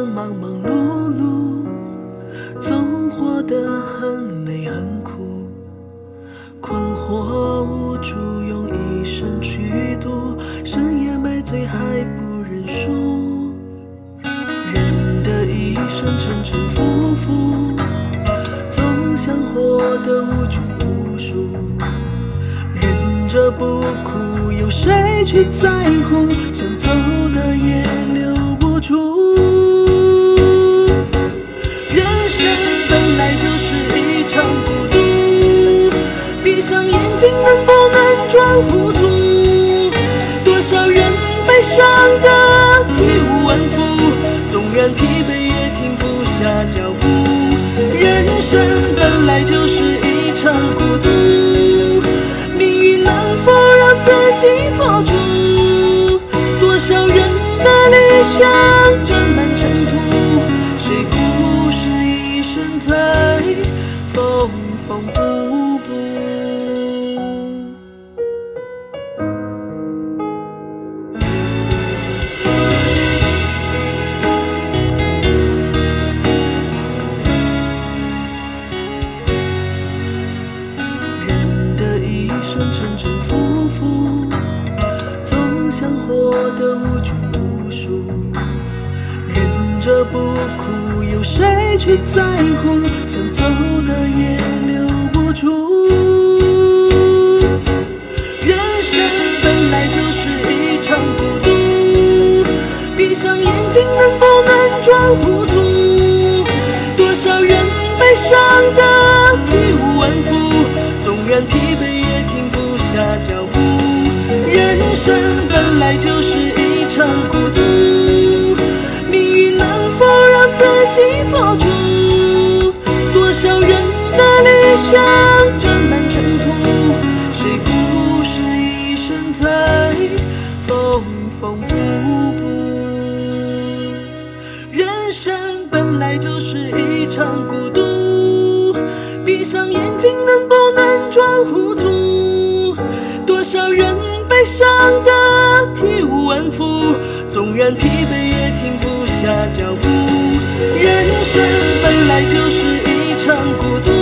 生忙忙碌碌，总活得很累很苦，困惑无助，用一生去度，深夜买醉还不认输。人的一生沉沉浮浮，总想活得无拘无束，忍着不哭，有谁去在乎？想走的也留不住。人生本来就是一场孤独，闭上眼睛能不能装糊涂？多少人悲伤的体无完肤，纵然疲惫也停不下脚步。人生本来就是一场孤独，命运能否让自己做主？多少人的理想沾满尘土，谁不是一生在缝缝补补？人的一生沉沉浮浮，总想活得无拘无束，忍着不哭，有谁去在乎？想走的也留不住。人生本来就是一场孤独，闭上眼睛能不能装糊涂？多少人悲伤的体无完肤，纵然疲惫也停不下脚步。人生本来就是一场孤独，命运能否让自己做主？多少人的理想沾满尘土，谁不是一生在缝缝补补？人生本来就是一场孤独，闭上眼睛能不能装糊涂？多少人悲伤的体无完肤，纵然疲惫也停不下脚步。人生本来就是一场孤独，